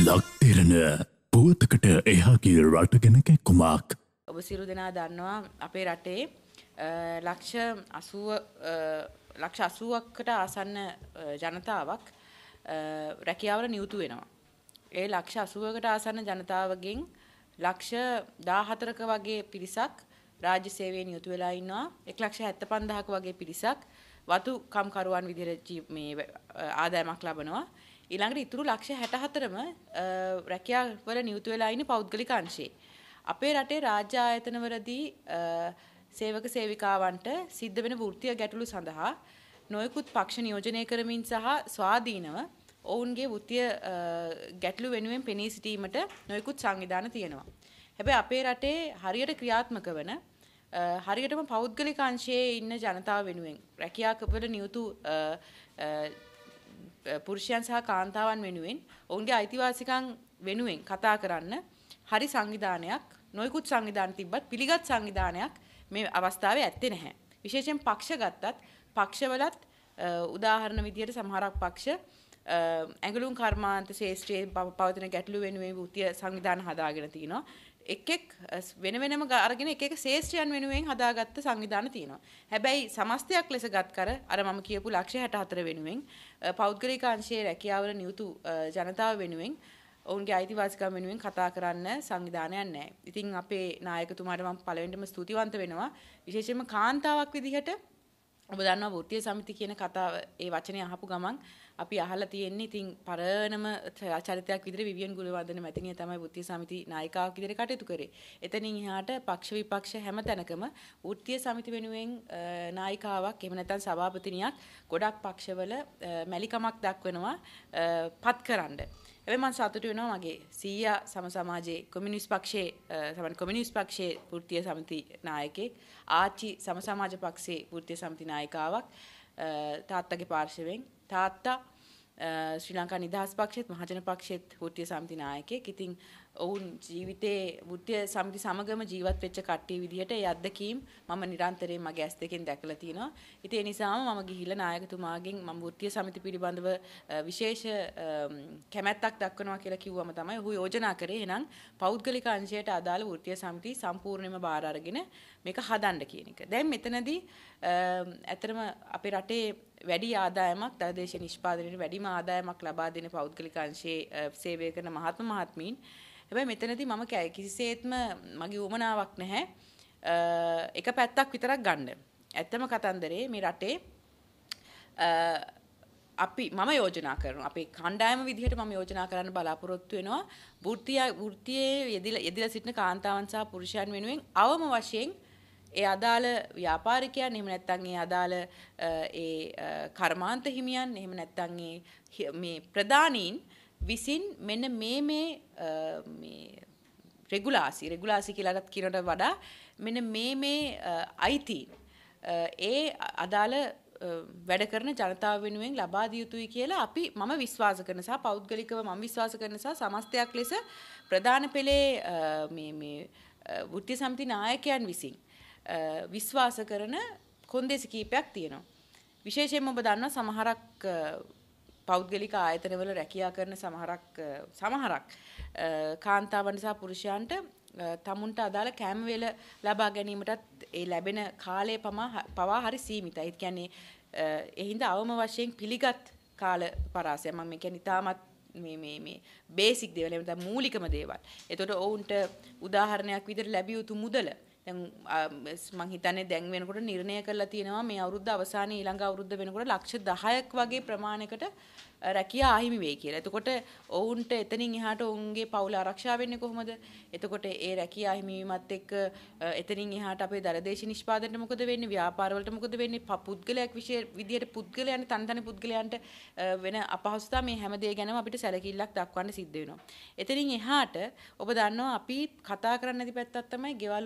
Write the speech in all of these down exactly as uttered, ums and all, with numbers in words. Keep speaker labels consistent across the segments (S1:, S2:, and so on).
S1: ලක් දෙරණ පුවතකට එහාගේ රට ගැන කැක්කුමක්.
S2: ඔබ සියලු දෙනා දන්නවා අපේ රටේ ලක්ෂ අසූව ලක්ෂ අසූවකට ආසන්න ජනතාවක් රැකියාවල නියුතු වෙනවා. ඒ ලක්ෂ අසූවකට ආසන්න ජනතාවගෙන් ලක්ෂ දාහතරක වගේ පිරිසක් රාජ්‍ය සේවයේ නියුතු වෙලා ඉන්නවා. එක් ලක්ෂ හැත්තෑ පන්දාහක වගේ පිරිසක් වතු කම්කරුවන් විදිහට මේ ආදායමක් ලබනවා. ඊළඟට ඉතුරු ලක්ෂ හැටහතරම රැකියාවල නියුතු වෙලා ඉන්නේ පෞද්ගලික අංශේ. අපේ රටේ රාජ්‍ය ආයතනවලදී සේවක සේවිකාවන්ට සිද්ධ වෙන වෘත්තීය ගැටලු සඳහා නොයෙකුත් පක්ෂ නියෝජනය කරමින් සහ ස්වාධීනව ඔවුන්ගේ වෘත්තීය ගැටලු වෙනුවෙන් පෙනී සිටීමට නොයෙකුත් සංවිධාන තියෙනවා. හැබැයි අපේ රටේ හරියට ක්‍රියාත්මක වන හරියටම පෞද්ගලික අංශයේ ඉන්න ජනතාව වෙනුවෙන් රැකියාවල නියුතු පුරුෂයන් සහ කාන්තාවන් වෙනුවෙන් ඔවුන්ගේ අයිතිවාසිකම් වෙනුවෙන් කතා කරන්න හරි සංවිධානයක් නොයෙකුත් සංවිධාන තිබ්බත් පිළිගත් සංවිධානයක් මේ අවස්ථාවේ ඇත්තේ නැහැ. විශේෂයෙන් පක්ෂ ගත්තත් පක්ෂවලත් උදාහරණ විදියට සමහරක් පක්ෂ ඇඟලුම් කර්මාන්ත ශාස්ත්‍රයේ පවතින ගැටලු වෙනුවෙන් වෘත්තීය සංවිධාන හදාගෙන තිනවා. එක් එක් වෙන වෙනම අරගෙන එක එක ශාස්ත්‍රයන් වෙනුවෙන් හදාගත්ත සංවිධාන තියෙනවා. හැබැයි සමස්තයක් ලෙස ගත් කර අර මම කියපු ලක්ෂ හැටහතර වෙනුවෙන් පෞද්ගලික අංශයේ රැකියාවල නියුතු ජනතාව වෙනුවෙන් ඔවුන්ගේ අයිතිවාසිකම් වෙනුවෙන් කතා කරන්න සංවිධානයක් නැහැ. ඉතින් අපේ නායකතුමාට මම පළවෙනිටම ස්තුතිවන්ත වෙනවා. විශේෂයෙන්ම කාන්තාවක් විදිහට ඔබ දන්නවා වෘත්තීය සමිති කියන කතාව ඒ වචනේ අහපු ගමන් අපි අහලා තියෙන්නේ. ඉතින් පරණම චරිතයක් විදිහට විවියන් ගුණවර්ධන මැතිණිය තමයි වෘත්තීය සමිති නායිකාවක් විදිහට කටයුතු කරේ. එතනින් එහාට පක්ෂ විපක්ෂ හැම තැනකම වෘත්තීය සමිති වෙනුවෙන් නායිකාවක් එහෙම නැත්නම් සභාපතිනියක් ගොඩක් පක්ෂවල මැලිකමක් දක්වනවා පත්කරන්න. හැබැයි මම සතුටු වෙනවා මගේ සීයා සම සමාජයේ කොමියුනිස්ට් පක්ෂයේ සමන් කොමියුනිස්ට් පක්ෂයේ වෘත්තීය සමිති නායකයෙක් ආච්චි සම සමාජ පක්ෂයේ වෘත්තීය සමිති නායිකාවක් තාත්තගේ පාර්ශවයෙන් තාත්තා ශ්‍රී ලංකා නිදහස් පක්ෂයේත් මහජන පක්ෂයේත් වෘත්තීය සමිති නායකයෙක්. ඉතින් ඔවුන් ජීවිතේ වෘත්තීය සමිති සමගම ජීවත් වෙච්ච කට්ටිය විදිහට ඒ අත්දැකීම් මම නිරන්තරයෙන් මගේ ඇස් දෙකෙන් දැකලා තියෙනවා. ඉතින් ඒ නිසාම මම ගිහිල්ලා නායකතුමාගෙන් මම වෘත්තීය සමිති පිළිබඳව විශේෂ කැමැත්තක් දක්වනවා කියලා කිව්වම තමයි ඔහු යෝජනා කරේ එහෙනම් පෞද්ගලික අංශයට අදාළ වෘත්තීය සමිති සම්පූර්ණයෙන්ම බාර අරගෙන මේක හදන්න කියන එක. දැන් මෙතනදී ඇත්තටම අපේ රටේ වැඩි ආදායමක් දළදේශීය නිෂ්පාදනයේ වැඩිම ආදායමක් ලබා දෙන පෞද්ගලික අංශයේ සේවය කරන මහත්ම මහත්මීන්. හැබැයි මෙතනදී මම කිසිසේත්ම මගේ උවමනාවක් නැහැ එක පැත්තක් විතරක් ගන්න. ඇත්තම කතන්දරේ මේ රටේ අපි මම යෝජනා කරනවා අපේ කණ්ඩායම විදිහට මම යෝජනා කරන්න බලාපොරොත්තු වෙනවා වෘත්තීය වෘත්තියේ යෙදিলা යෙදিলা සිටින කාන්තාවන් සහ පුරුෂයන් වෙනුවෙන් අවම වශයෙන් ඒ අදාළ ව්‍යාපාරිකයන් එහෙම නැත්නම් ඒ අදාළ ඒ කර්මාන්ත හිමියන් එහෙම නැත්නම් ඒ මේ ප්‍රධානීන් විසින් මෙන්න මේ මේ මේ රෙගුලාසි රෙගුලාසි කියලාත් කියනට වඩා මෙන්න මේ මේ අයිති ඒ අදාළ වැඩ කරන ජනතාව වෙනුවෙන් ලබා දිය යුතුයි කියලා අපි මම විශ්වාස කරන සහ පෞද්ගලිකව මම විශ්වාස කරන සහ සමස්තයක් ලෙස ප්‍රධාන පෙළේ මේ මේ වෘත්තීය සමිති නායකයන් විසින් විශ්වාස කරන කොන්දේසි කීපයක් තියෙනවා. විශේෂයෙන්ම ඔබ දන්නවා සමහරක් පෞද්ගලික ආයතනවල රැකියා කරන සමහරක් සමහරක් කාන්තාවන් සහ පුරුෂයන්ට තමුන්ට අදාළ කැම වේල ලබා ගැනීමටත් ඒ ලැබෙන කාලය පවා හරි සීමිතයි. ඒ කියන්නේ ඒ හින්දා අවම වශයෙන් පිළිගත් කාල පරාසය මම මේ කියන්නේ තාමත් මේ මේ මේ බේසික් දේවල් එහෙම නැත්නම් මූලිකම දේවල්. එතකොට ඔවුන්ට උදාහරණයක් විදිහට ලැබිය යුතු මුදල දැන් මම හිතන්නේ දැන් වෙනකොට නිර්ණය කරලා තියෙනවා මේ අවුරුද්ද අවසානයේ ඊළඟ අවුරුද්ද වෙනකොට ලක්ෂ දහයක් වගේ ප්‍රමාණයකට රැකියා අහිමි වෙයි කියලා. එතකොට ඔවුන්ට එතනින් එහාට ඔවුන්ගේ පවුල ආරක්ෂා වෙන්නේ කොහොමද? එතකොට ඒ රැකියා අහිමි වීමත් එක්ක එතනින් එහාට අපේ දළදේශීය නිෂ්පාදනයට මොකද වෙන්නේ? ව්‍යාපාරවලට මොකද වෙන්නේ? පුද්ගලයෙක් විදියට පුද්ගලයන්ට තනි තනි පුද්ගලයන්ට වෙන අපහසුතාව මේ හැම දෙය ගැනම අපිට සැලකිල්ලක් දක්වන්න සිද්ධ වෙනවා. එතනින් එහාට ඔබ දන්නවා අපි කතා කරන්න නැති පැත්තක් තමයි ගෙවල් වල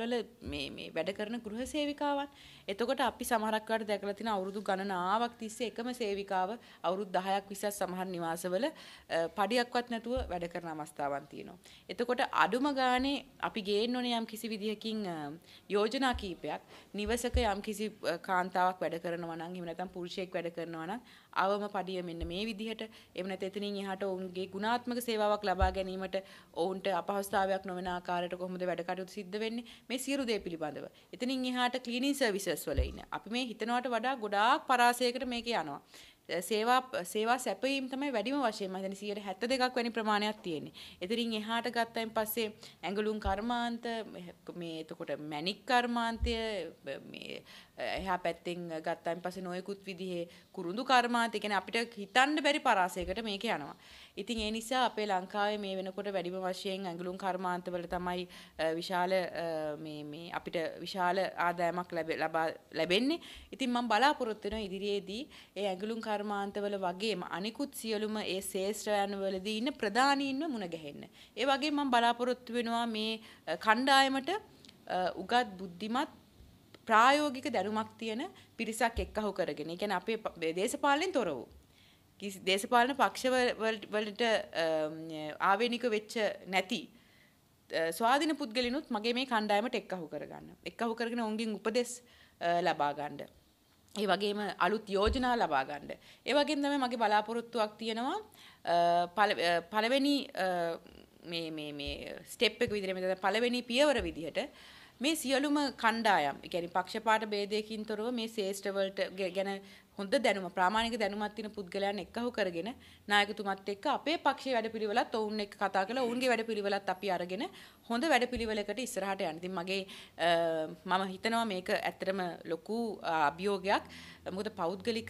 S2: මේ මේ වැඩ කරන ගෘහ සේවිකාවන්. එතකොට අපි සමහරක් වෙලාවට දැකලා තියෙන අවුරුදු ගණනාවක් තිස්සේ එකම සේවිකාව අවුරුදු දහයක් විස්සක් සමහර නිවාසවල පඩියක්වත් නැතුව වැඩ කරන අවස්ථාවන් තියෙනවා. එතකොට අඩුම ගානේ අපි ගේන්න ඕනේ යම් කිසි විදිහකින් යෝජනා කීපයක්. නිවසක යම් කිසි කාන්තාවක් වැඩ කරනවා නම් එහෙම නැත්නම් පුරුෂයෙක් වැඩ කරනවා නම් අවම පඩිය මෙන්න මේ විදිහට එහෙම නැත්නම් එතනින් එහාට ඔවුන්ගේ ගුණාත්මක සේවාවක් ලබා ගැනීමට ඔවුන්ට අපහසුතාවයක් නොවන ආකාරයට කොහොමද වැඩ කටයුතු සිද්ධ වෙන්නේ මේ සියලු දේ පිළිබඳව. එතනින් එහාට ක්ලීනින් සර්විසස් වල ඉන්න. අපි මේ හිතනවට වඩා ගොඩාක් පරාසයකට මේක යනවා. සේවා සේවා සැපයීම තමයි වැඩිම වශයෙන් මම හිතන්නේ සියයට හැත්තෑ දෙකක් වැනි ප්‍රමාණයක් තියෙන්නේ. එතනින් එහාට ගත්තයින් පස්සේ ඇඟලුම් කර්මාන්ත මේ එතකොට මැණික් කර්මාන්තය මේ එහා පැත්තෙන් ගත්තයින් පස්සේ නොයෙකුත් විදිහේ කුරුඳු කර්මාන්ත කියන්නේ අපිට හිතන්න බැරි පරාසයකට මේක යනවා. ඉතින් ඒ නිසා අපේ ලංකාවේ මේ වෙනකොට වැඩිම වශයෙන් ඇඟලුම් කර්මාන්තවල තමයි විශාල මේ මේ අපිට විශාල ආදායමක් ලබා ලැබෙන්නේ. ඉතින් මම බලාපොරොත්තු වෙනවා ඉදිරියේදී ඒ ඇඟලුම් කර්මාන්තවල වගේම අනිකුත් සියලුම ඒ ශේෂ්ත්‍රයන් වලදී ඉන්න ප්‍රධානීන්ව මුණ ගැහෙන්න. ඒ වගේම මම බලාපොරොත්තු වෙනවා මේ කණ්ඩායමට උගත් බුද්ධිමත් ප්‍රායෝගික දැනුමක් තියෙන පිරිසක් එක්කහු කරගෙන. ඒ කියන්නේ අපේ දේශපාලනයෙන් තොර වූ කිසි දේශපාලන පක්ෂ වලට ආවේනික වෙච්ච නැති ස්වාධීන පුද්ගලිනුත් මගේ මේ කණ්ඩායමට එක්කහු කරගන්න. එක්කහු කරගෙන ඔවුන්ගෙන් උපදෙස් ලබා ගන්න. ඒ වගේම අලුත් යෝජනා ලබා ගන්න. ඒ වගේම තමයි මගේ බලාපොරොත්තුවක් තියෙනවා පළවෙනි මේ මේ මේ ස්ටෙප් එක විදිහට මේ පළවෙනි පියවර විදිහට මේ සියලුම කණ්ඩායම්, ඒ කියන්නේ පක්ෂපාත ભેදයකින් තොරව මේ ශේෂ්ඨ වලට ගැන හොඳ දැනුම, ප්‍රාමාණික දැනුමක් තියෙන පුද්ගලයන් එක්කහු කරගෙන නායකතුමත් එක්ක අපේ පක්ෂයේ වැඩපිළිවෙලත් ඔවුන් එක්ක කතා කරලා ඔවුන්ගේ වැඩපිළිවෙලත් අපි අරගෙන හොඳ වැඩපිළිවෙලකට ඉස්සරහට යන්න. ඉතින් මගේ මම හිතනවා මේක ඇත්තටම ලොකු අභියෝගයක්. මොකද පෞද්ගලික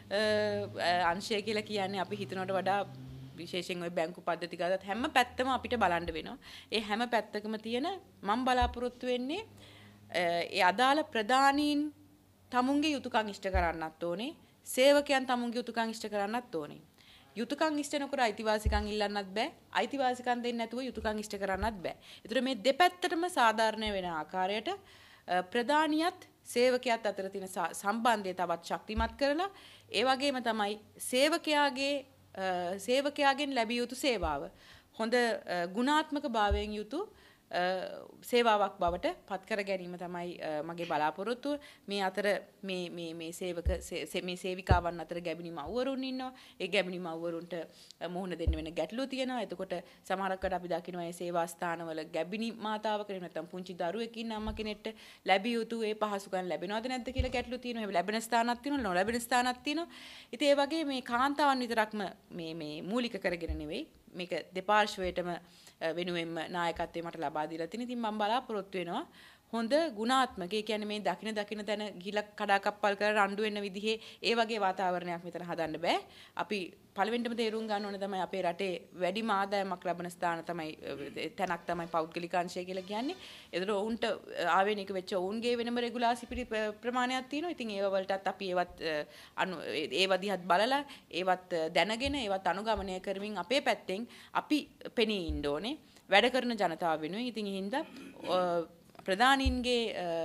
S2: අංශය කියලා කියන්නේ අපි හිතනවට වඩා විශේෂයෙන් ওই බැංකු පද්ධති ගත්තත් හැම පැත්තම අපිට බලන්න වෙනවා. ඒ හැම පැත්තකම තියෙන මම බලාපොරොත්තු වෙන්නේ ඒ අදාළ ප්‍රධානීන් තමුන්ගේ යුතුයකම් ඉෂ්ට කරන්නත් ඕනේ. සේවකයන් තමුන්ගේ යුතුයකම් ඉෂ්ට කරන්නත් ඕනේ. යුතුයකම් ඉෂ්ට නොකර අයිතිවාසිකම් ඉල්ලන්නත් බෑ. අයිතිවාසිකම් දෙන්නේ නැතුව යුතුයකම් ඉෂ්ට කරන්නත් බෑ. ඒතර මේ දෙපැත්තටම සාධාරණ වෙන ආකාරයට ප්‍රධානියත් සේවකයාත් අතර තියෙන සම්බන්ධය තවත් ශක්තිමත් කරලා ඒ වගේම තමයි සේවකයාගේ සේවකයාගෙන් ලැබිය යුතු සේවාව හොඳ ගුණාත්මක භාවයෙන් යුතු සේවාවක් බවට පත් කර ගැනීම තමයි මගේ බලාපොරොත්තුව. මේ අතර මේ මේ මේ සේවක මේ සේවිකාවන් අතර ගැබිනි මව්වරුන් ඉන්නවා. ඒ ගැබිනි මව්වරුන්ට මුහුණ දෙන්න වෙන ගැටලු තියෙනවා. එතකොට සමහරකට අපි දකිනවා මේ සේවා ස්ථානවල ගැබිනි මාතාවකට නැත්නම් පුංචි දරුවෙක් ඉන්න අම්මා කෙනෙක්ට ලැබිය යුතු ඒ පහසුකම් ලැබෙනවද නැද්ද කියලා ගැටලු තියෙනවා. ඒ ලැබෙන ස්ථානක් තියෙනවා, නොලැබෙන ස්ථානක් තියෙනවා. ඉතින් ඒ වගේ මේ කාන්තාවන් විතරක්ම මේ මේ මූලික කරගෙන නෙවෙයි මේක දෙපාර්ශ්වයටම වෙනුවෙන්ම නායකත්වය මට ලබා දීලා තියෙන. ඉතින් මම බලාපොරොත්තු වෙනවා හොඳ ගුණාත්මක, ඒ කියන්නේ මේ දකින දකින තැන ගිහිලා කඩාකප්පල් කරලා රණ්ඩු වෙන්න විදිහේ ඒ වගේ වාතාවරණයක් මෙතන හදන්න බෑ. අපි පළවෙනිටම තේරුම් ගන්න ඕනේ තමයි අපේ රටේ වැඩිම ආදායමක් ලබන ස්ථාන තමයි තැනක් තමයි පෞද්ගලික අංශය කියලා කියන්නේ. ඒතර ඔවුන්ට ආවේනික වෙච්ච ඔවුන්ගේ වෙනම රෙගුලාසි ප්‍රමාණයක් තියෙනවා. ඉතින් ඒව වලටත් අපි ඒවත් ඒව දිහත් බලලා ඒවත් දැනගෙන ඒවත් අනුගමනය කරමින් අපේ පැත්තෙන් අපි පෙනී ඉන්න ඕනේ වැඩ කරන ජනතාව වෙනුවෙන්. ඉතින් ඒ හින්දා ප්‍රධානීන්ගේ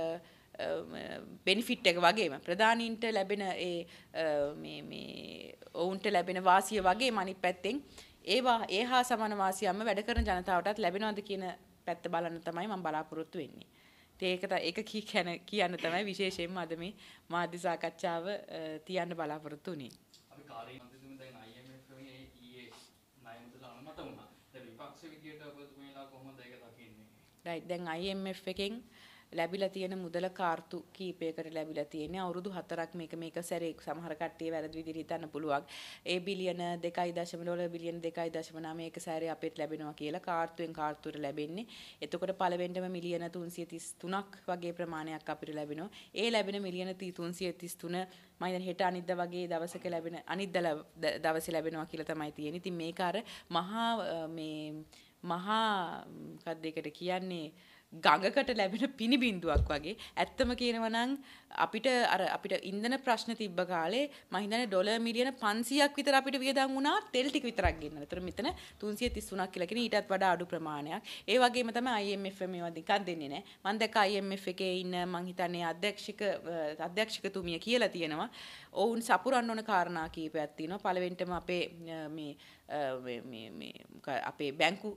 S2: බෙනිෆිට් එක වගේම ප්‍රධානීන්ට ලැබෙන ඒ මේ මේ ඔවුන්ට ලැබෙන වාසිය වගේම අනිත් පැත්තෙන් ඒවා ඒ හා සමාන වාසියක්ම වැඩ කරන ජනතාවටත් ලැබෙනවද කියන පැත්ත බලන්න තමයි මම බලාපොරොත්තු වෙන්නේ. ඒක ඒක කියන කියන්න තමයි විශේෂයෙන්ම අද මේ මාධ්‍ය සාකච්ඡාව තියන්න බලාපොරොත්තු වෙන්නේ.
S3: අපි කාර්ය මන්ත්‍රීතුමනි දැන් I M F එකේ ඊයේ ණය මුදල අනුමත වුණා. දැන් විපක්ෂ විදියට ඔබතුමීලා කොහොමද ඒක දකින්නේ?
S2: රයිට් දැන් I M F එකෙන් ලැබිලා තියෙන මුදල කාර්තු කීපයකට ලැබිලා තියෙන්නේ අවුරුදු හතරක් මේක මේක සැරේ සමහර කට්ටිය වැරදි විදිහට හිතන්න පුළුවන්. ඒ බිලියන දෙකයි දශම ඩොලර් බිලියන දෙකයි දශම නවය එක සැරේ අපිට ලැබෙනවා කියලා කාර්තුවෙන් කාර්තුවට ලැබෙන්නේ. එතකොට පළවෙනිටම මිලියන තුන්සිය තිස් තුනක් වගේ ප්‍රමාණයක් අපිට ලැබෙනවා. ඒ ලැබෙන මිලියන තුන්සිය තිස් තුන මම දැන් හෙට අනිද්දා වගේ දවසක ලැබෙන අනිද්දා දවසේ ලැබෙනවා කියලා තමයි තියෙන්නේ. ඉතින් මේක අර මහා මේ මහා මොකක්ද ඒකට කියන්නේ ගඟකට ලැබෙන පිනි බින්දුවක් වගේ. ඇත්තම කියනවා නම් අපිට අර අපිට ඉන්ධන ප්‍රශ්න තිබ්බ කාලේ මම හිතන්නේ ඩොලර් මිලියන පන්සීයක් විතර අපිට වියදම් වුණා තෙල් ටික විතරක් ගෙන්නන්න. ඒතර මෙතන තුන්සිය තිස් තුනක් කියලා කියන ඊටත් වඩා අඩු ප්‍රමාණයක්. ඒ වගේම තමයි I M F මේවා දෙකක් දෙන්නේ නැහැ. මම දැක්ක I M F එකේ ඉන්න මම හිතන්නේ අධ්‍යක්ෂක අධ්‍යක්ෂකතුමිය කියලා තියෙනවා. ඔවුන් සපුරන්න ඕන කාරණා කීපයක් තියෙනවා. පළවෙනිටම අපේ මේ මේ මේ අපේ බැංකු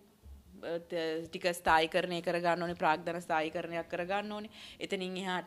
S2: ටික ස්ථායීකරණය කරගන්න ඕනේ ප්‍රාග්ධන ස්ථායීකරණයක් කරගන්න ඕනේ. එතනින් එහාට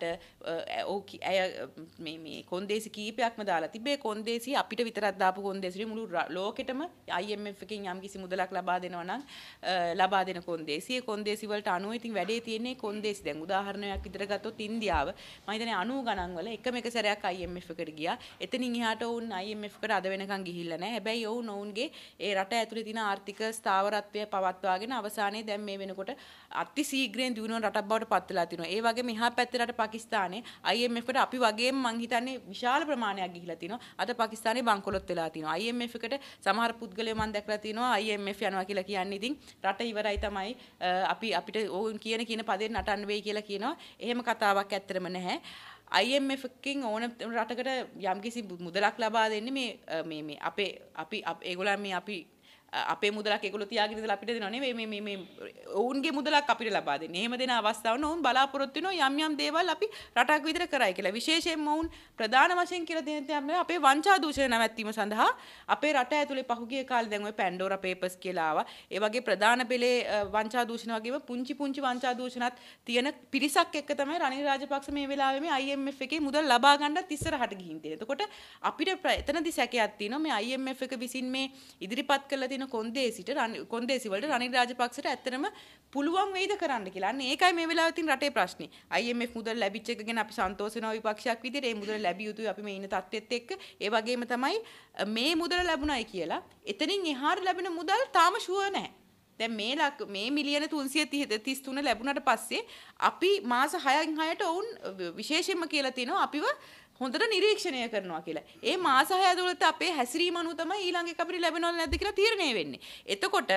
S2: ඇය මේ මේ කොන්දේසි කීපයක්ම දාලා තිබේ. කොන්දේසි අපිට විතරක් දාපු කොන්දේසි මුළු ලෝකෙටම I M F එකෙන් යම්කිසි මුදලක් ලබා දෙනවා නම් ලබා දෙන කොන්දේසි. ඒ කොන්දේසි වලට අනුව ඉතින් වැඩේ තියෙන්නේ කොන්දේසි. දැන් උදාහරණයක් විතර ගත්තොත් ඉන්දියාව මම හිතන්නේ අනූ ගණන් වල එකම එක සැරයක් I M F එකට ගියා. එතනින් එහාට වුන් I M F එකට අද වෙනකන් ගිහිල්ලා නැහැ. හැබැයි වුන් ඔවුන්ගේ ඒ රට ඇතුලේ තියෙන ආර්ථික ස්ථාවරත්වය පවත්වාගෙන අවසානයේ දැන් මේ වෙනකොට අති ශීඝ්‍රයෙන් දිනුවන රටක් බවට පත් වෙලා තිනවා. ඒ වගේම එහා පැත්තේ රට පාකිස්තානයේ I M F එකට අපි වගේම මං හිතන්නේ විශාල ප්‍රමාණයක් ගිහිලා තිනවා. අද පාකිස්තානයේ බංකොලොත් වෙලා තිනවා. I M F එකට සමහර පුද්ගලයෝ මම දැක්ලා තිනවා I M F යනවා කියලා කියන්නේ ඉතින් රට ඉවරයි තමයි අපි අපිට ඕන් කියන කියන පදේ නටන්න වෙයි කියලා කියනවා. එහෙම කතාවක් ඇත්තටම නැහැ. I M F එකකින් ඕන රටකට යම්කිසි මුදලක් ලබා දෙන්නේ මේ මේ මේ අපේ අපි ඒගොල්ලන් මේ අපි අපේ මුදලක් ඒගොල්ලෝ තියාගෙන ඉඳලා අපිට දෙනවා නෙවෙයි මේ මේ මේ ඔවුන්ගේ මුදලක් අපිට ලබා දෙන්නේ. එහෙම දෙන අවස්ථාවන ඔවුන් බලාපොරොත්තු වෙනවා යම් යම් දේවල් අපි රටක් විදිහට කරයි කියලා. විශේෂයෙන්ම ඔවුන් ප්‍රධාන වශයෙන් කියලා දෙන දේ අපේ වංචා දූෂණ නැවැත්වීම සඳහා අපේ රට ඇතුලේ පහුගිය කාලේ දැන් ওই පැන්ඩෝරා පේපර්ස් කියලා ආවා. ඒ වගේ ප්‍රධාන පෙළේ වංචා දූෂණ වගේම පුංචි පුංචි වංචා දූෂණත් තියෙන පිරිසක් එක්ක තමයි රනිල් රාජපක්ෂ මේ වෙලාවේ මේ I M F එකේ මුදල් ලබා ගන්නත් ඉස්සරහට ගිහින් තියෙන්නේ. එතකොට අපිට එතනදි සැකයක් තියෙනවා මේ I M F එක විසින් මේ ඉදිරිපත් කළ තියෙන කොන්දේසිට කොන්දේසි වලට රනිල් රාජපක්ෂට ඇත්තටම පුළුවන් වෙයිද කරන්න කියලා. අන්න ඒකයි මේ වෙලාවේ තියෙන රටේ ප්‍රශ්නේ. I M F මුදල් ලැබිච්ච එක ගැන අපි සන්තෝෂ වෙනවා විපක්ෂයක් විදිහට. ඒ මුදල් ලැබිය යුතුයි අපි මේ ඉන්න තත්ත්වෙත් එක්ක. ඒ වගේම තමයි මේ මුදල් ලැබුණයි කියලා එතනින් එහාට ලැබෙන මුදල් තාම ෂුවර් නැහැ. දැන් මේ මේ මිලියන තුන්සිය තිස් තුන ලැබුණාට පස්සේ අපි මාස හයෙන් හයට ඔවුන් විශේෂයෙන්ම කියලා තියෙනවා අපිව හොඳට නිරීක්ෂණය කරනවා කියලා. ඒ මාස හය ඇතුළත අපේ හැසිරීම අනුව තමයි ඊළඟ එක අපිට ලැබෙනවද නැද්ද කියලා තීරණය වෙන්නේ. එතකොට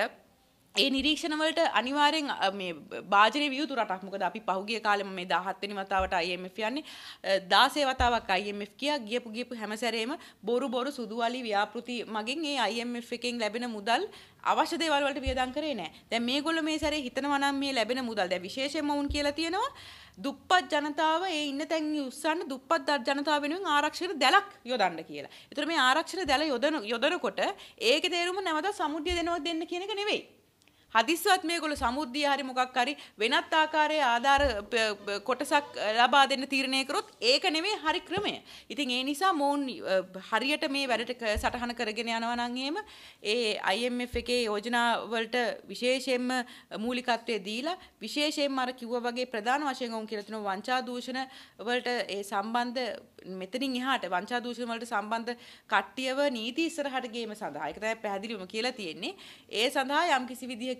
S2: ඒ නිරීක්ෂණ වලට අනිවාර්යෙන් මේ භාජනය විය යුතු රටක්. මොකද අපි පහුගිය කාලෙම මේ දහහත් වෙනි වතාවට I M F යන්නේ දාසය වතාවක් I M F කියා ගියපු ගියපු හැම සැරේම බොරු බොරු සුදුවලි ව්‍යාපෘති මගින් ඒ I M F එකෙන් ලැබෙන මුදල් අවශ්‍ය දේවල් වලට වියදම් කරේ නැහැ. දැන් මේගොල්ලෝ මේ සැරේ හිතනවා නම් මේ ලැබෙන මුදල් දැන් විශේෂයෙන්ම වුන් කියලා තියෙනවා දුප්පත් ජනතාව ඒ ඉන්න තැන් උස්සන්න දුප්පත් ජනතාව වෙනුවෙන් ආරක්ෂක දැලක් යොදන්න කියලා. ඒතර මේ ආරක්ෂක දැල යොදන යොදනකොට ඒකේ තේරුම නැවත සමුද්දිය දෙනවද දෙන්න කියන එක නෙවෙයි. හදිස්සියවත් මේගොල්ලෝ සමුද්දිය හරි මොකක් හරි වෙනත් ආකාරයේ ආධාර කොටසක් ලබා දෙන්න තීරණය කරොත් ඒක නෙමෙයි හරි ක්‍රමය. ඉතින් ඒ නිසා මොවුන් හරියට මේ වැඩට සටහන කරගෙන යනවා නම් එහෙම ඒ I M F එකේ යෝජනා වලට විශේෂයෙන්ම මූලිකත්වයේ දීලා විශේෂයෙන්ම අර කිව්වා වගේ ප්‍රධාන වශයෙන් වුන් කියලා තියෙනවා වංචා දූෂණ වලට ඒ සම්බන්ධ මෙතනින් එහාට වංචා දූෂණ වලට සම්බන්ධ කට්ටියව නීති ඉස්සරහට ගේම සඳහා ඒක තමයි පැහැදිලිවම කියලා තියෙන්නේ. ඒ සඳහා යම් කිසි විදිහකින්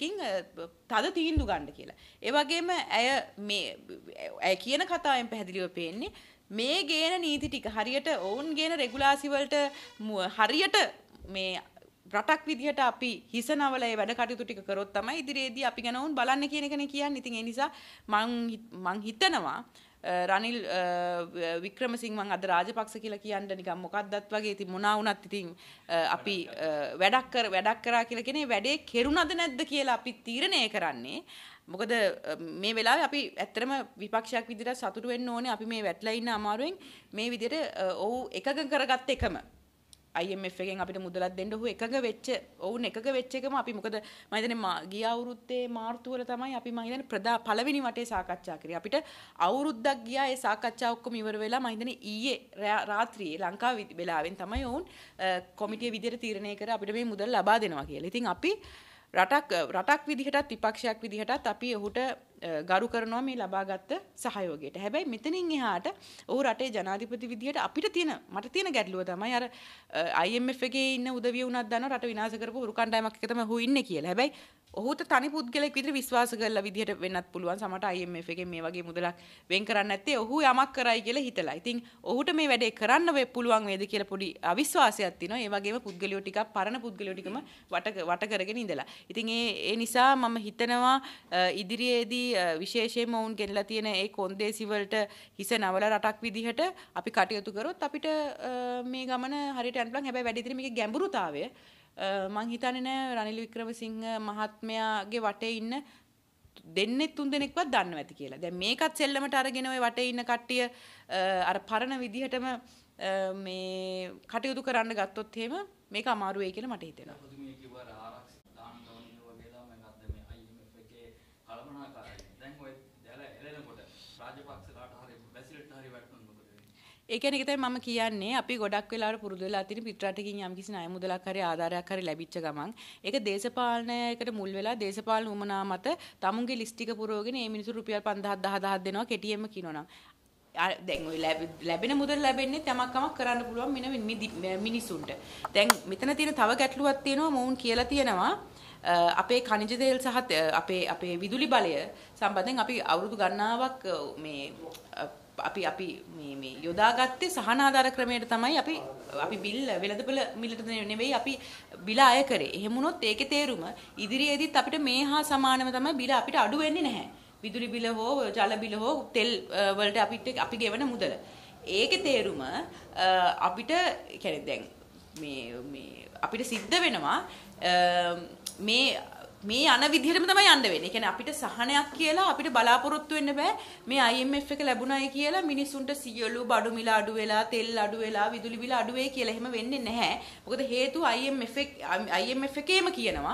S2: තද තීන්දුව ගන්න කියලා. ඒ වගේම ඇය මේ ඇය කියන කතාවෙන් පැහැදිලිව පේන්නේ මේ ගේන නීති ටික හරියට ඔවුන් ගේන රෙගුලාසි වලට හරියට මේ රටක් විදිහට අපි හිසනවල ඒ වැඩ කටයුතු ටික කරොත් තමයි ඉදිරියේදී අපි ගැන වුන් බලන්න කියන එකනේ කියන්නේ. ඉතින් ඒ නිසා මං මං හිතනවා රනිල් වික්‍රමසිංහ මං අද රාජපක්ෂ කියලා කියන්න නිකන් මොකක්දත් වගේ ඉතින් මොනා වුණත් ඉතින් අපි වැඩක් කර වැඩක් කරා කියලා කියන්නේ වැඩේ කෙරුණාද නැද්ද කියලා අපි තීරණය කරන්නේ. මොකද මේ වෙලාවේ අපි ඇත්තටම විපක්ෂයක් විදිහට සතුටු වෙන්න ඕනේ අපි මේ වැටලා ඉන්න අමාරුවෙන් මේ විදිහට ඔව් එකග කරගත්ත එකම I M F එකෙන් අපිට මුදලක් දෙන්න ඔහු එකග වෙච්ච ඔවුන් එකග වෙච්ච එකම අපි මොකද මම හිතන්නේ ගිය අවුරුද්දේ මාර්තු වල තමයි අපි මම හිතන්නේ ප්‍රදා පළවෙනි වටේ සාකච්ඡා කරේ. අපිට අවුරුද්දක් ගියා ඒ සාකච්ඡා ඔක්කොම ඉවර වෙලා මම හිතන්නේ ඊයේ රාත්‍රියේ ලංකාව වෙලාවෙන් තමයි ඔවුන් කොමිටිය විදිහට තීරණය කරලා අපිට මේ මුදල් ලබා දෙනවා කියලා. ඉතින් අපි රටක් රටක් විදිහටත් විපක්ෂයක් විදිහටත් අපි ඔහුට ගරු කරනවා මේ ලබාගත් සහයෝගයට. හැබැයි මෙතනින් එහාට ඔහු රටේ ජනාධිපති විදිහට අපිට තියෙන මට තියෙන ගැටලුව තමයි අර I M F එකේ ඉන්න උදවිය උනත් දන්නවා රට විනාශ කරපු හුරු කණ්ඩායමක් එක තමයි ඔහු ඉන්නේ කියලා. හැබැයි ඔහුට තනි පුද්ගලෙක් විදිහට විශ්වාස කරලා විදිහට වෙන්නත් පුළුවන්. සමහරට I M F එකෙන් මේ වගේ මුදලක් වෙන් කරන්න නැත්තේ ඔහු යමක් කරයි කියලා හිතලා. ඉතින් ඔහුට මේ වැඩේ කරන්න වෙ පුළුවන් වේද කියලා පොඩි අවිශ්වාසයක් තියෙනවා. ඒ වගේම පුද්ගලයෝ ටිකක් පරණ පුද්ගලයෝ ටිකම වට වට කරගෙන ඉඳලා. ඉතින් ඒ ඒ නිසා මම හිතනවා ඉදිරියේදී විශේෂයෙන්ම වුන් ගෙනලා තියෙන ඒ කොන්දේසි වලට හිස නවල රටක් විදිහට අපි කටයුතු කරොත් අපිට මේ ගමන හරියට යන්න පුළුවන්. හැබැයි වැඩි දින මේකේ ගැඹුරුතාවය මං හිතන්නේ නෑ රනිල් වික්‍රමසිංහ මහත්මයාගේ වටේ ඉන්න දෙන්නේ තුන් දෙනෙක්වත් දන්නව ඇති කියලා. දැන් මේකත් සෙල්ලමට අරගෙන ওই වටේ ඉන්න කට්ටිය අර පරණ විදිහටම මේ කටයුතු කරන්න ගත්තොත් එහෙම මේක අමාරු වෙයි කියලා මට හිතෙනවා.
S3: පුදුමයි කිව්වා ආරක්ෂිත දාන්න ඕනේ වගේ ලා මම අද මේ I M F එකේ කලබනාකාරයි. දැන් ඔය දැල එළෙනකොට රාජපක්ෂලාට හරි බැසිලට හරි වැටුණොත් මොකද වෙන්නේ?
S2: ඒ කියන්නේ ඒක තමයි මම කියන්නේ අපි ගොඩක් වෙලාවට පුරුදු වෙලා තියෙන පිටරටකින් යම්කිසි ණය මුදලක් හරි ආධාරයක් හරි ලැබිච්ච ගමන් ඒක දේශපාලනයකට මුල් වෙලා දේශපාලන උමනා මත තමුන්ගේ ලිස්ට් ටික පුරවගෙන මේ මිනිස්සු රුපියල් පන්දාහක් දහදාහක් දෙනවා කෙටියෙන්ම කියනවනම් දැන් ඔය ලැබෙන මුදල් ලැබෙන්නේ යමක් කමක් කරන්න පුළුවන් මින මිනිසුන්ට. දැන් මෙතන තියෙන තව ගැටලුවක් තියෙනවා මොවුන් කියලා තියෙනවා අපේ ඛනිජ තෙල් සහ අපේ අපේ විදුලි බලය සම්බන්ධයෙන් අපි අවුරුදු ගණනාවක් මේ අපි අපි මේ මේ යොදාගත්තේ සහනාධාර ක්‍රමයට තමයි අපි අපි බිල් වෙළඳපොළ මිලට නෙවෙයි අපි බිල අය කරේ. එහෙම වුණොත් ඒකේ තේරුම ඉදිරියේදීත් අපිට මේ හා සමානව තමයි බිල අපිට අඩු වෙන්නේ නැහැ. විදුලි බිල හෝ ජල බිල හෝ තෙල් වලට අපිට අපි ගෙවන මුදල. ඒකේ තේරුම අපිට කියන්නේ දැන් මේ මේ අපිට සිද්ධ වෙනවා මේ මේ යන විදිහටම තමයි යන්න වෙන්නේ. ඒ කියන්නේ අපිට සහනයක් කියලා අපිට බලාපොරොත්තු වෙන්න බෑ. මේ I M F එක ලැබුණයි කියලා මිනිස්සුන්ට සියලු බඩු මිල අඩු වෙලා, තෙල් අඩු වෙලා, විදුලි බිල අඩු වෙයි කියලා එහෙම වෙන්නේ නැහැ. මොකද හේතුව I M F I M F එකේම කියනවා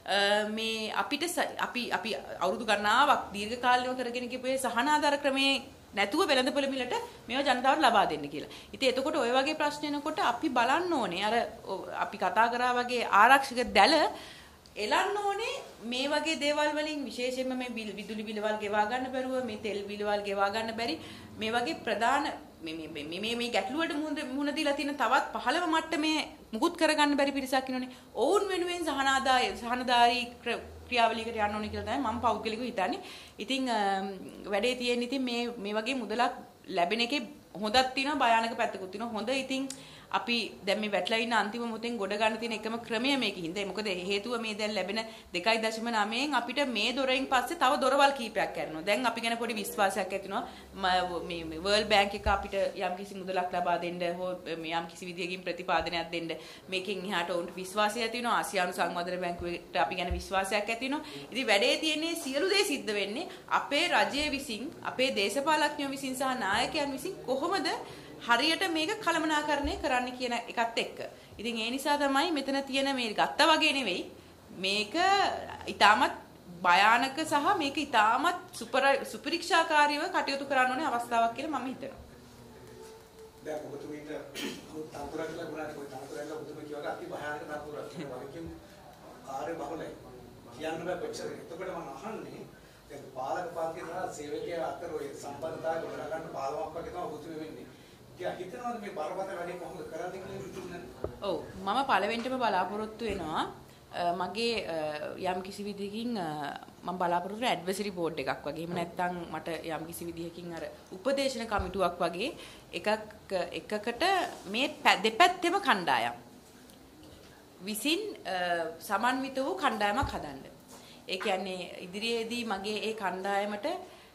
S2: මේ අපිට අපි අපි අවුරුදු ගණනාවක් දීර්ඝ කාලීනව කරගෙන ගිහපු සහනාධාර ක්‍රමයේ නැතුව වෙළඳපොළ මිලට මේවා ජනතාවට ලබා දෙන්න කියලා. ඉතින් එතකොට ඔය වගේ ප්‍රශ්න එනකොට අපි බලන්න ඕනේ අර අපි කතා කරා වගේ ආරක්ෂක දැල එලන්න ඕනේ මේ වගේ දේවල් වලින් විශේෂයෙන්ම මේ විදුලි බිලවල් ගෙවා ගන්න බැරුව මේ තෙල් බිලවල් ගෙවා ගන්න බැරි මේ වගේ ප්‍රධාන මේ මේ මේ මේ ගැටලු වලට මුහුණ දීලා තියෙන තවත් පහළම මට්ටමේ මුකුත් කරගන්න බැරි පිරිසක් ඉන්නෝනේ. ඔවුන් වෙනුවෙන් සහනාදාය සහනදාරී ක්‍රියාවලියකට යන්න ඕනේ කියලා තමයි මම පෞද්ගලිකව හිතන්නේ. ඉතින් වැඩේ තියෙන්නේ ඉතින් මේ මේ වගේ මුදලක් ලැබෙන එකේ හොඳක් තියෙනවා භයානක පැත්තකුත් තියෙනවා. හොඳ ඉතින් අපි දැන් මේ වැටලා ඉන්න අන්තිම මොතෙන් ගොඩ ගන්න තියෙන එකම ක්‍රමය මේකින්ද. මොකද හේතුව මේ දැන් ලැබෙන දෙකයි දශම නවයෙන් අපිට මේ දොරෙන් පස්සේ තව දොරවල් කීපයක් කරනවා. දැන් අපි ගැන පොඩි විශ්වාසයක් ඇති වෙනවා. මේ වර්ල්ඩ් බැංක් එක අපිට යම්කිසි මුදලක් ලබා දෙන්න හෝ යම්කිසි විදියකින් ප්‍රතිපාදනයක් දෙන්න මේකෙන් එහාට උන්ට විශ්වාසය ඇති වෙනවා. ආසියානු සංවර්ධන බැංකුවට අපි ගැන විශ්වාසයක් ඇති වෙනවා. ඉතින් වැඩේ තියෙන්නේ සියලු දේ සිද්ධ වෙන්නේ අපේ රජය විසින්, අපේ දේශපාලඥයෝ විසින් සහ නායකයන් විසින් කොහොමද හරියට මේක කළමනාකරණය කරන්න කියන එකත් එක්ක. ඉතින් ඒ නිසා තමයි මෙතන තියෙන මේ ගත්තා වගේ නෙවෙයි මේක ඊටමත් භයානක සහ මේක ඊටමත් සුපර සුපිරික්ෂාකාරීව කටයුතු කරන්න ඕනේ අවස්ථාවක් කියලා මම හිතනවා.
S4: දැන් ඔබතුමීට තනතුරක් ලැබුණාට කොයි තනතුරක් ඔබතුමී කියවක අති භයානක තනතුරක් වගේම ආරේ බහුලයි. කියන්න බෑ කොච්චර. එතකොට මම අහන්නේ දැන් පාලක පන්තිය සහ සේවකයා අතර ඔය සම්බන්ධතාවය ගොඩනගා ගන්න පාලමක් වගේ තමයි ඔබතුමී වෙන්නේ. හිතනවාද මේ බරපතල වැඩේ කොහොමද කරන්නේ කියලා?
S2: ඔව් මම පළවෙනිටම බලාපොරොත්තු වෙනවා මගේ යම් කිසි විදිහකින් මම බලාපොරොත්තු වෙන ඇඩ්වයිසරි බෝඩ් එකක් වගේ. එහෙම නැත්නම් මට යම් කිසි විදිහකින් අර උපදේශන කමිටුවක් වගේ එකක් එකකට මේ දෙපැත්තෙම කණ්ඩායම් විසින් සමන්විත වූ කණ්ඩායමක් හදන්න. ඒ කියන්නේ ඉදිරියේදී මගේ ඒ කණ්ඩායමට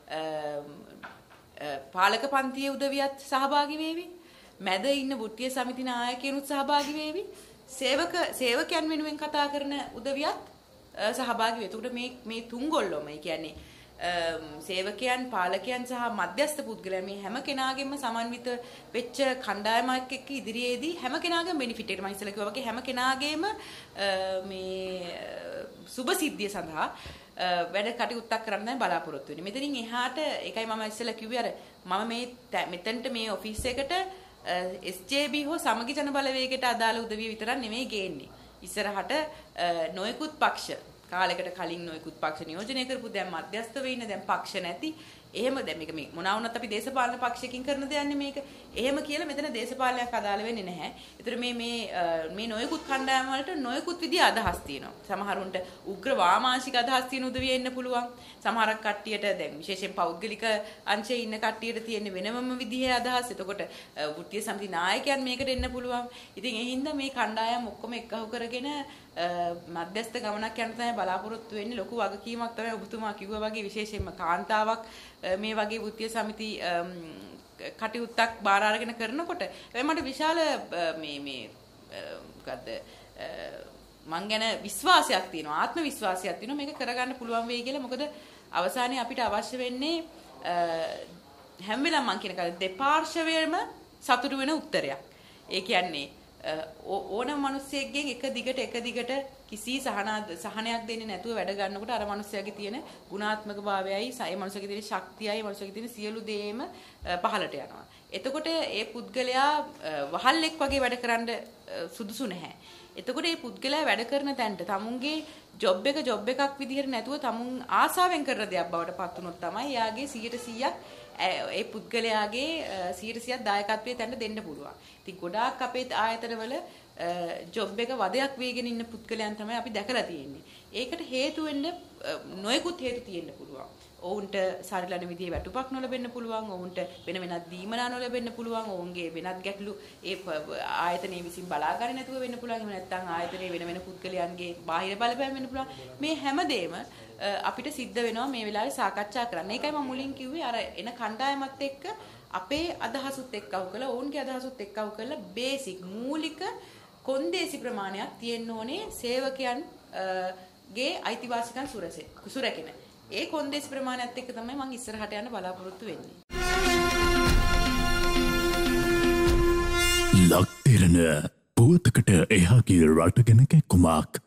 S2: පාලක පන්තියේ උදවියත් සහභාගී වේවි. මැද ඉන්න වෘත්තීය සමිති නායකයන්ුත් සහභාගී වේවි. සේවක සේවකයන් වෙනුවෙන් කතා කරන උදවියත් සහභාගී වෙයි. එතකොට මේ මේ තුන්ගොල්ලොම, ඒ කියන්නේ සේවකයන්, පාලකයන් සහ මධ්‍යස්ථ පුද්ගලයන් මේ හැම කෙනාගේම සමන්විත වෙච්ච කණ්ඩායමක් එක්ක ඉදිරියේදී හැම කෙනාගේම බෙනිෆිට් එකට මම ඉස්සෙල්ලා කිව්වා වගේ හැම කෙනාගේම මේ සුබ සිද්ධිය සඳහා වැඩ කටයුත්තක් කරන්න තමයි බලාපොරොත්තු වෙන්නේ. මෙතනින් එහාට ඒකයි මම ඉස්සෙල්ලා කිව්වේ අර මම මේ මෙතනට මේ ඔෆිස් එකට S J B හෝ සමගි ජන බලවේගයට අදාළ උදවිය විතරක් නෙමෙයි ගේන්නේ. ඉස්සරහට නොයෙකුත් පක්ෂ කාලයකට කලින් නොයෙකුත් පක්ෂ නියෝජනය කරපු දැන් මධ්‍යස්ථ වෙ ඉන්න දැන් පක්ෂ නැති එහෙම දැන් මේක මේ මොනවා වුණත් අපි දේශපාලන පක්ෂයකින් කරන දෙයක්නේ මේක. එහෙම කියලා මෙතන දේශපාලනයක් අදාළ වෙන්නේ නැහැ. ඒතර මේ මේ මේ නොයෙකුත් කණ්ඩායම් වලට නොයෙකුත් විදිහ අදහස් තියෙනවා. සමහරුන්ට උග්‍ර වාමාංශික අදහස් තියෙන උදවිය එන්න පුළුවන්. සමහරක් කට්ටියට දැන් විශේෂයෙන් පෞද්ගලික අංශයේ ඉන්න කට්ටියට තියෙන වෙනමම විදිහේ අදහස්. එතකොට වෘත්තීය සමිති නායකයන් මේකට එන්න පුළුවන්. ඉතින් ඒ හින්දා මේ කණ්ඩායම් ඔක්කොම එක්කහු කරගෙන මධ්‍යස්ථ ගමනක් යන තමයි බලාපොරොත්තු වෙන්නේ. ලොකු වගකීමක් තමයි ඔබතුමා කිව්වා වගේ විශේෂයෙන්ම කාන්තාවක් මේ වගේ වෘත්තීය සමිති කටයුත්තක් බාර අරගෙන කරනකොට මට විශාල මේ මේ මොකද්ද මං ගැන විශ්වාසයක් තියෙනවා ආත්ම විශ්වාසයක් තියෙනවා මේක කරගන්න පුළුවන් වෙයි කියලා. මොකද අවසානයේ අපිට අවශ්‍ය වෙන්නේ හැම වෙලාවම මං කියන කාලේ දෙපාර්ශවයේම සතුටු වෙන උත්තරයක්. ඒ කියන්නේ ඕනම මිනිස්සෙක්ගෙන් එක දිගට එක දිගට කිසි සහනයක් දෙන්නේ නැතුව වැඩ ගන්නකොට අර මිනිස්සයාගේ තියෙන ගුණාත්මක භාවයයි ඒ මිනිස්සයාගේ තියෙන ශක්තියයි මිනිස්සයාගේ තියෙන සියලු දේම පහළට යනවා. එතකොට ඒ පුද්ගලයා වහල්ෙක් වගේ වැඩ කරන්න සුදුසු නැහැ. එතකොට මේ පුද්ගලයා වැඩ කරන තැනට තමුන්ගේ ජොබ් එක ජොබ් එකක් විදිහට නැතුව තමුන් ආසාවෙන් කරන දෙයක් බවට පත් වුණොත් තමයි යාගේ සියයට සීයක් ඒ පුද්ගලයාගේ සියයට සීයක් දායකත්වයේ තැනට දෙන්න පුළුවන්. ඉතින් ගොඩාක් අපේ ආයතනවල ජොබ් එක වදයක් වේගෙන ඉන්න පුද්ගලයන් තමයි අපි දැකලා තියෙන්නේ. ඒකට හේතු වෙන්න නොයෙකුත් හේතු තියෙන්න පුළුවන්. ඔවුන්ට සරිලන විදිහේ වැටුපක් නොලැබෙන්න පුළුවන්. ඔවුන්ට වෙන වෙනත් දීමනා නොලැබෙන්න පුළුවන්. ඔවුන්ගේ වෙනත් ගැටලු ඒ ආයතනයේ විසින් බලා ගන්න නැතුව වෙන්න පුළුවන්. එහෙම නැත්නම් ආයතනයේ වෙන වෙන පුද්ගලයන්ගේ බාහිර බලපෑම් වෙන්න පුළුවන්. මේ හැමදේම අපිට සිද්ධ වෙනවා මේ වෙලාවේ සාකච්ඡා කරන්න. ඒකයි මම මුලින් කිව්වේ අර එන කණ්ඩායමත් එක්ක අපේ අදහසුත් එක්කව කළා ඔවුන්ගේ අදහසුත් එක්කව කළා බේසික් මූලික කොන්දේසි ප්‍රමාණයක් තියෙන්න ඕනේ සේවකයන් ගේ අයිතිවාසිකම් සුරැකෙන. ඒ කොන්දේසි ප්‍රමාණයත් එක්ක තමයි මම ඉස්සරහට යන්න බලාපොරොත්තු වෙන්නේ.
S1: ලක් දෙරණ පුවතකට එහා ගිය රට ගැන කැක්කුමක්